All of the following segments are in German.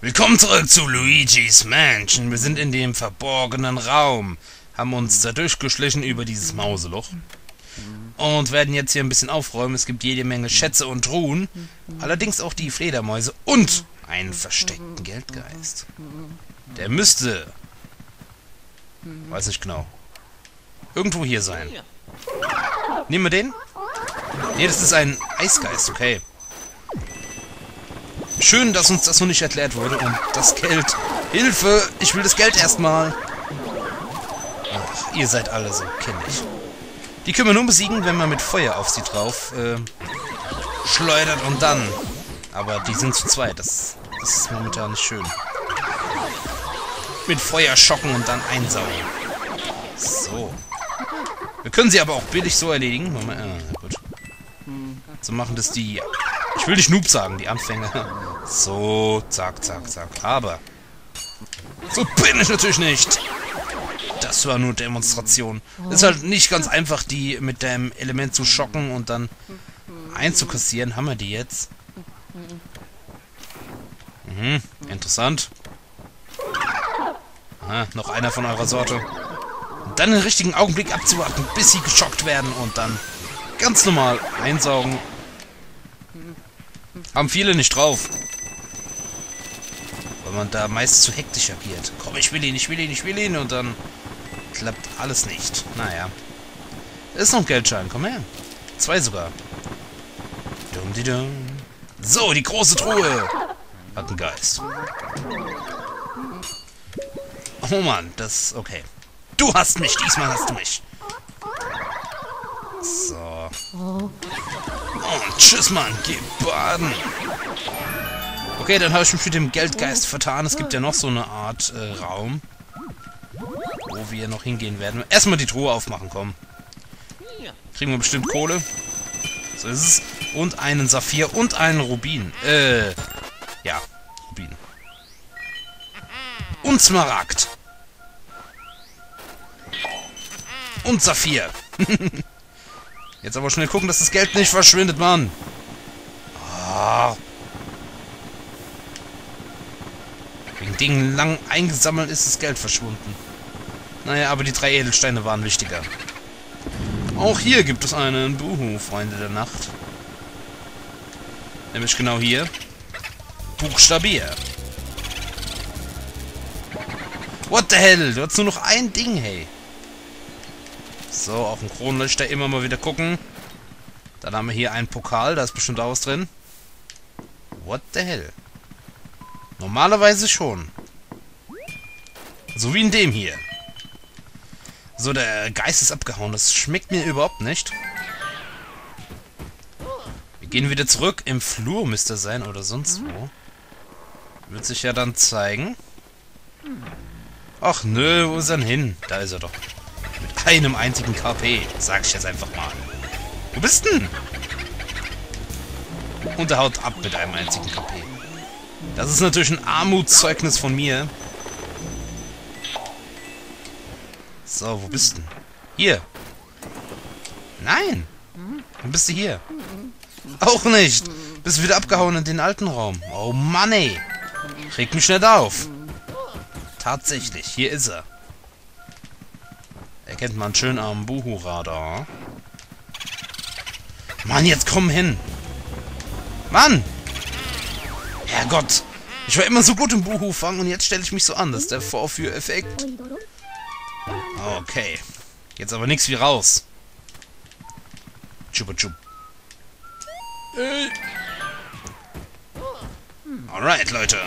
Willkommen zurück zu Luigi's Mansion. Wir sind in dem verborgenen Raum, haben uns da durchgeschlichen über dieses Mauseloch und werden jetzt hier ein bisschen aufräumen. Es gibt jede Menge Schätze und Truhen, allerdings auch die Fledermäuse und einen versteckten Geldgeist. Der müsste, weiß nicht genau, irgendwo hier sein. Nehmen wir den? Ne, das ist ein Eisgeist, okay. Schön, dass uns das noch nicht erklärt wurde. Und das Geld. Hilfe! Ich will das Geld erstmal. Ach, ihr seid alle so kindisch. Die können wir nur besiegen, wenn man mit Feuer auf sie drauf schleudert und dann. Aber die sind zu zweit. Das ist momentan nicht schön. Mit Feuer schocken und dann einsaugen. So. Wir können sie aber auch billig so erledigen. Moment, gut. So machen das die... Ich will nicht Noob sagen, die Anfänger. So, zack, zack, zack. Aber so bin ich natürlich nicht. Das war nur Demonstration. Ist halt nicht ganz einfach, die mit dem Element zu schocken und dann einzukassieren. Haben wir die jetzt? Mhm, interessant. Aha, noch einer von eurer Sorte. Und dann den richtigen Augenblick abzuwarten, bis sie geschockt werden und dann ganz normal einsaugen. Haben viele nicht drauf. Weil man da meist zu hektisch agiert. Komm, ich will ihn, ich will ihn, ich will ihn. Und dann klappt alles nicht. Naja. Ist noch ein Geldschein, komm her. 2 sogar. Dum-di-dum. So, die große Truhe. Hat einen Geist. Oh Mann, das... Okay. Du hast mich, diesmal hast du mich. So. Und tschüss, Mann. Geh baden. Okay, dann habe ich mich mit dem Geldgeist vertan. Es gibt ja noch so eine Art Raum, wo wir noch hingehen werden. Erstmal die Truhe aufmachen, komm. Kriegen wir bestimmt Kohle. So ist es. Und einen Saphir und einen Rubin. Ja, Rubin. Und Smaragd. Und Saphir. Jetzt aber schnell gucken, dass das Geld nicht verschwindet, Mann. Oh. Wegen Dingen lang eingesammelt ist das Geld verschwunden. Naja, aber die 3 Edelsteine waren wichtiger. Auch hier gibt es einen Buhu, Freunde der Nacht. Nämlich genau hier. Buchstabier. What the hell? Du hast nur noch ein Ding, hey. So, auf dem Kronleuchter immer mal wieder gucken. Dann haben wir hier einen Pokal, da ist bestimmt auch was drin. What the hell? Normalerweise schon. So wie in dem hier. So, der Geist ist abgehauen. Das schmeckt mir überhaupt nicht. Wir gehen wieder zurück. Im Flur müsste er sein oder sonst wo. Wird sich ja dann zeigen. Ach nö, wo ist er denn hin? Da ist er doch. Mit einem einzigen KP, sag ich jetzt einfach mal. Wo bist denn? Und er haut ab mit einem einzigen KP. Das ist natürlich ein Armutszeugnis von mir. So, wo bist du denn? Hier. Nein. Dann bist du hier. Auch nicht. Bist wieder abgehauen in den alten Raum. Oh Mann, ey. Reg mich nicht auf. Tatsächlich, hier ist er. Erkennt man schön am Buhu-Radar. Mann, jetzt komm hin. Mann! Herrgott! Ich war immer so gut im Buhu-Fangen und jetzt stelle ich mich so an. Das ist der Vorführeffekt. Okay. Jetzt aber nichts wie raus. Chupa-chup. Alright, Leute.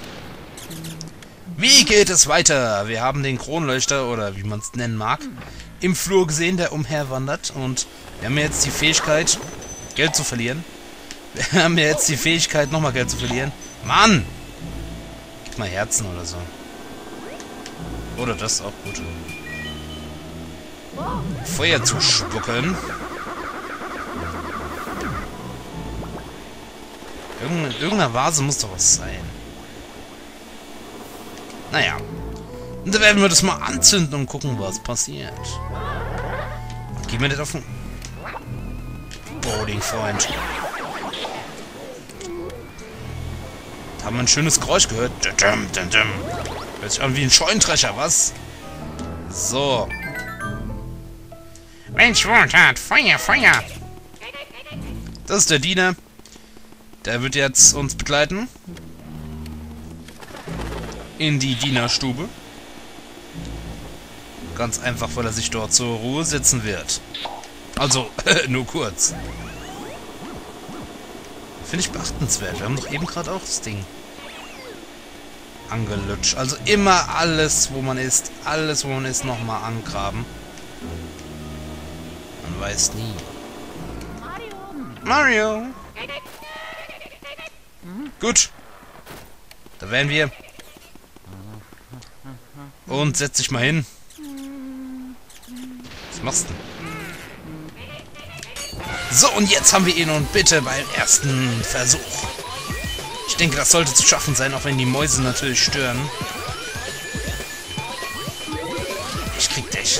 Wie geht es weiter? Wir haben den Kronleuchter, oder wie man es nennen mag, im Flur gesehen, der umherwandert. Und wir haben jetzt die Fähigkeit, Geld zu verlieren. Wir haben jetzt die Fähigkeit, nochmal Geld zu verlieren. Mann! Gib mal Herzen oder so. Oder das ist auch gut. Feuer zu spucken. In irgendeiner Vase muss doch was sein. Naja. Und da werden wir das mal anzünden und gucken, was passiert. Gehen wir nicht auf den Bowling, Freund. Haben wir ein schönes Geräusch gehört? Hört sich an wie ein Scheunendrescher, was? So. Mensch, Wohltat, Feuer, Feuer! Das ist der Diener. Der wird jetzt uns begleiten. In die Dienerstube. Ganz einfach, weil er sich dort zur Ruhe setzen wird. Also, nur kurz. Finde ich beachtenswert. Wir haben doch eben gerade auch das Ding angelutscht. Also immer alles, wo man ist, nochmal angraben. Man weiß nie. Mario! Gut. Da wären wir. Und setz dich mal hin. Was machst du denn? So, und jetzt haben wir ihn und bitte beim ersten Versuch. Ich denke, das sollte zu schaffen sein, auch wenn die Mäuse natürlich stören. Ich krieg dich.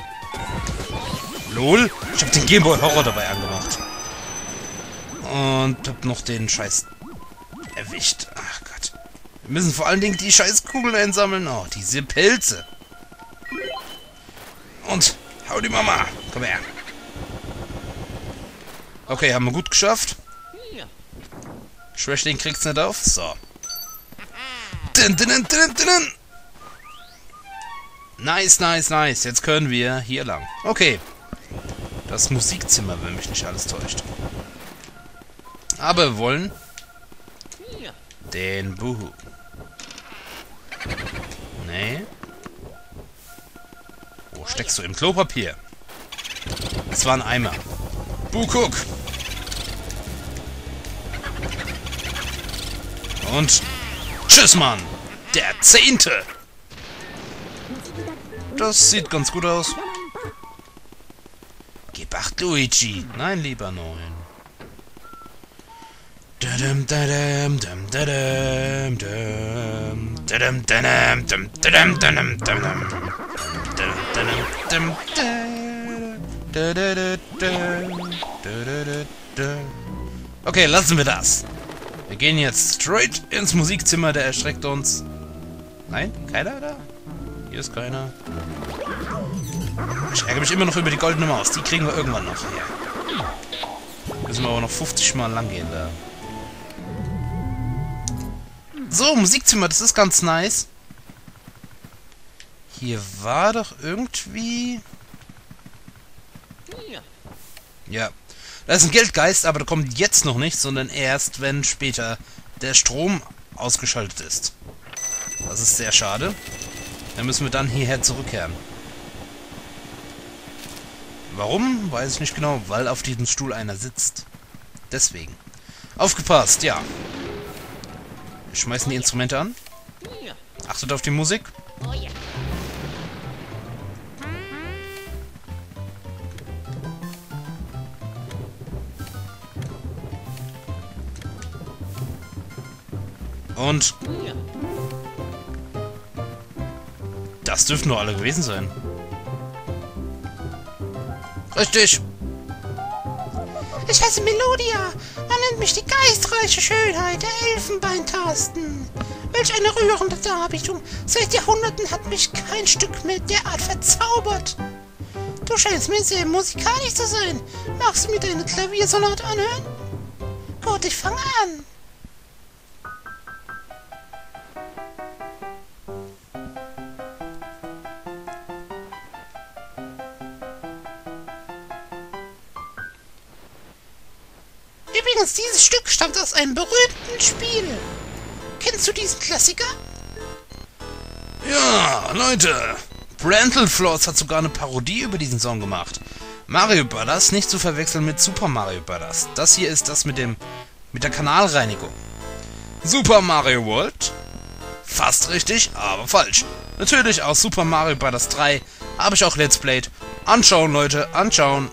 LOL, ich hab den Gameboy Horror dabei angemacht. Und hab noch den Scheiß erwischt. Ach Gott. Wir müssen vor allen Dingen die Scheißkugeln einsammeln. Oh, diese Pilze. Und hau die Mama. Komm her. Okay, haben wir gut geschafft. Schwächling kriegt's nicht auf. So. Nice, nice, nice. Jetzt können wir hier lang. Okay. Das Musikzimmer, wenn mich nicht alles täuscht. Aber wir wollen den Buhu. Nee. Wo steckst du? Im Klopapier. Das war ein Eimer. Bukuk. Und tschüss, Mann. Der 10. Das sieht ganz gut aus. Gib acht, Luigi. Nein, lieber 9. Okay, lassen wir das. Wir gehen jetzt straight ins Musikzimmer, der erschreckt uns. Nein? Keiner da? Hier ist keiner. Ich ärgere mich immer noch über die goldene Maus. Die kriegen wir irgendwann noch her. Müssen wir aber noch 50 Mal lang gehen da. So, Musikzimmer, das ist ganz nice. Hier war doch irgendwie... Ja. Da ist ein Geldgeist, aber der kommt jetzt noch nicht, sondern erst, wenn später der Strom ausgeschaltet ist. Das ist sehr schade. Dann müssen wir dann hierher zurückkehren. Warum? Weiß ich nicht genau. Weil auf diesem Stuhl einer sitzt. Deswegen. Aufgepasst, ja. Wir schmeißen die Instrumente an. Achtet auf die Musik. Und das dürften nur alle gewesen sein. Richtig. Ich heiße Melodia. Man nennt mich die geistreiche Schönheit der Elfenbeintasten. Welch eine rührende Darbietung. Seit Jahrhunderten hat mich kein Stück mehr derart verzaubert. Du scheinst mir sehr musikalisch zu sein. Magst du mir deine Klaviersonate anhören? Gut, ich fange an. Übrigens, dieses Stück stammt aus einem berühmten Spiel. Kennst du diesen Klassiker? Ja, Leute. Parental Flaws hat sogar eine Parodie über diesen Song gemacht. Mario Bros. Nicht zu verwechseln mit Super Mario Bros. Das hier ist das mit der Kanalreinigung. Super Mario World? Fast richtig, aber falsch. Natürlich aus Super Mario Bros. 3 habe ich auch Let's Played. Anschauen, Leute, anschauen.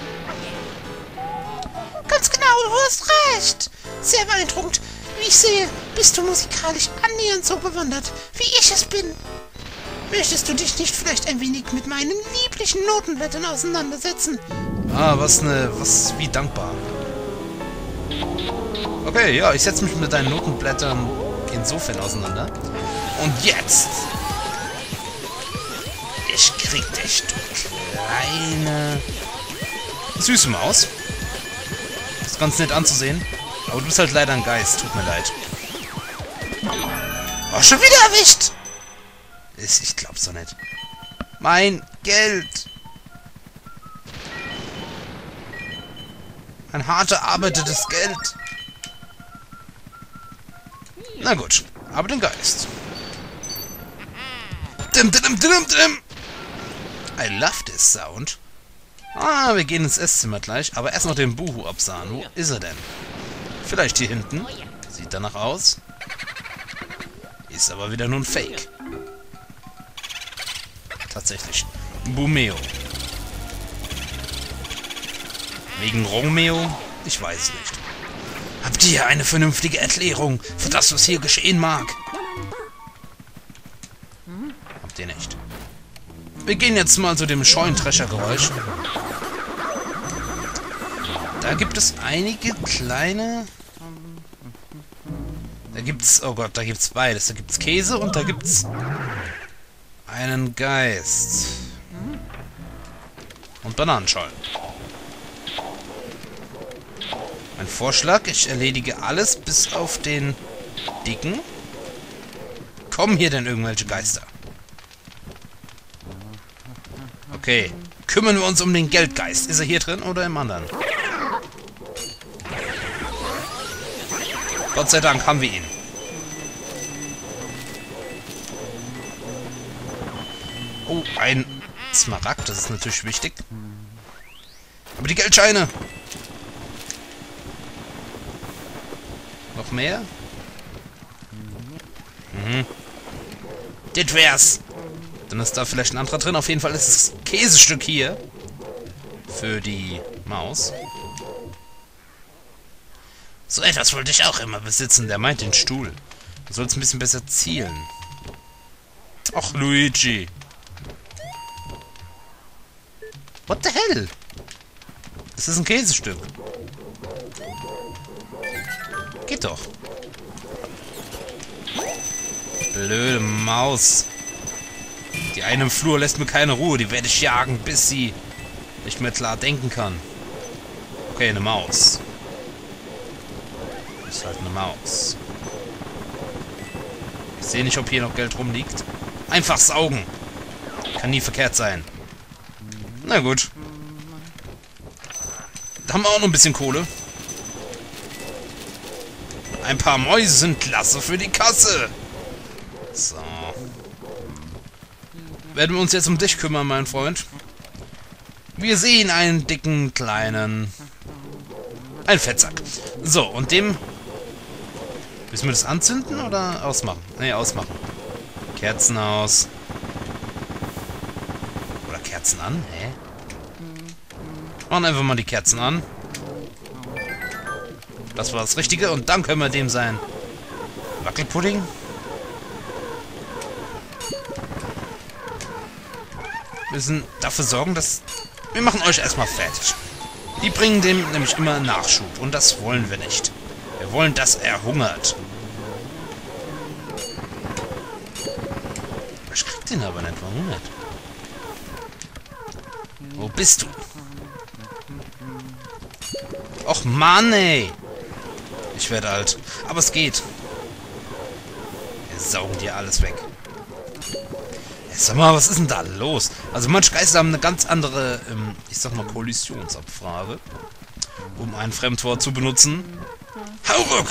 Ganz genau, du hast recht. Sehr beeindruckend. Wie ich sehe, bist du musikalisch annähernd so bewandert, wie ich es bin. Möchtest du dich nicht vielleicht ein wenig mit meinen lieblichen Notenblättern auseinandersetzen? Ah, wie dankbar. Okay, ja, ich setze mich mit deinen Notenblättern insofern auseinander. Und jetzt! Ich krieg dich, du kleine... süße Maus. Ist ganz nett anzusehen. Aber du bist halt leider ein Geist. Tut mir leid. Oh, schon wieder erwischt! Ich glaub's doch nicht. Mein Geld! Ein hart erarbeitetes Geld. Na gut, aber den Geist. Dim, dim, dim, dim. I love this sound. Ah, wir gehen ins Esszimmer gleich, aber erst noch den Buhu absahen. Wo ist er denn? Vielleicht hier hinten. Sieht danach aus. Ist aber wieder nur ein Fake. Tatsächlich. Bumeo. Wegen Romeo? Ich weiß es nicht. Habt ihr eine vernünftige Erklärung für das, was hier geschehen mag? Habt ihr nicht. Wir gehen jetzt mal zu dem scheuen Dreschergeräusch. Da gibt es einige kleine... Da gibt's... Oh Gott, da gibt's beides. Da gibt's Käse und da gibt's... einen Geist. Und Bananenschalen. Mein Vorschlag, ich erledige alles bis auf den Dicken. Kommen hier denn irgendwelche Geister? Okay. Kümmern wir uns um den Geldgeist. Ist er hier drin oder im anderen? Gott sei Dank haben wir ihn. Oh, ein Smaragd. Das ist natürlich wichtig. Aber die Geldscheine... Noch mehr? Mhm. Das wär's. Dann ist da vielleicht ein anderer drin. Auf jeden Fall ist das Käsestück hier. Für die Maus. So etwas wollte ich auch immer besitzen. Der meint den Stuhl. Du sollst ein bisschen besser zielen. Ach, Luigi. What the hell? Das ist ein Käsestück. Geht doch. Blöde Maus. Die eine im Flur lässt mir keine Ruhe. Die werde ich jagen, bis sie nicht mehr klar denken kann. Okay, eine Maus. Ist halt eine Maus. Ich sehe nicht, ob hier noch Geld rumliegt. Einfach saugen. Kann nie verkehrt sein. Na gut. Da haben wir auch noch ein bisschen Kohle. Ein paar Mäuse sind klasse für die Kasse. So. Werden wir uns jetzt um dich kümmern, mein Freund. Wir sehen einen dicken, kleinen... Ein Fettsack. So, und dem... Müssen wir das anzünden oder ausmachen? Ne, ausmachen. Kerzen aus. Oder Kerzen an? Hä? Machen einfach mal die Kerzen an. Das war das Richtige. Und dann können wir dem sein Wackelpudding. Wir müssen dafür sorgen, dass... Wir machen euch erstmal fertig. Die bringen dem nämlich immer Nachschub. Und das wollen wir nicht. Wir wollen, dass er hungert. Ich krieg den aber nicht. Warum nicht? Wo bist du? Och Mann, ey. Ich werde alt. Aber es geht. Wir saugen dir alles weg. Sag mal, was ist denn da los? Also manche Geister haben eine ganz andere, ich sag mal, Kollisionsabfrage. Um ein Fremdwort zu benutzen. Hauruck!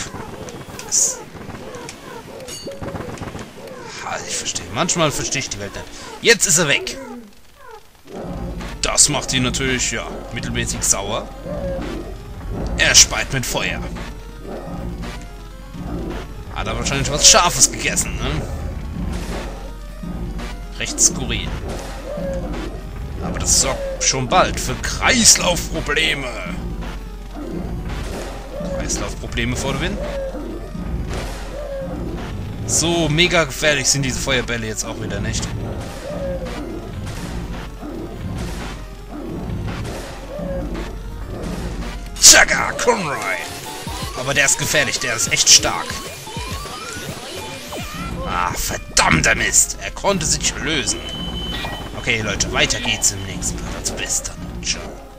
Ich verstehe. Manchmal verstehe ich die Welt nicht. Jetzt ist er weg. Das macht ihn natürlich, ja, mittelmäßig sauer. Er speit mit Feuer. Hat er wahrscheinlich was Scharfes gegessen, ne? Recht skurril. Aber das sorgt schon bald für Kreislaufprobleme. Kreislaufprobleme vor der Wind. So mega gefährlich sind diese Feuerbälle jetzt auch wieder nicht. Chaga Conroy. Aber der ist gefährlich, der ist echt stark. Ah, verdammter Mist. Er konnte sich lösen. Okay, Leute, weiter geht's im nächsten Part. Also bis dann. Ciao.